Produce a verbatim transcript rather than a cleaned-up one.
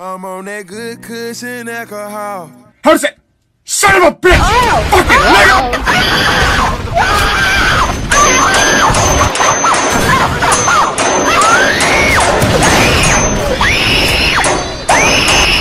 I'm on that good cushion alcohol. How to say? Son of a bitch! Oh. Fucking nigga!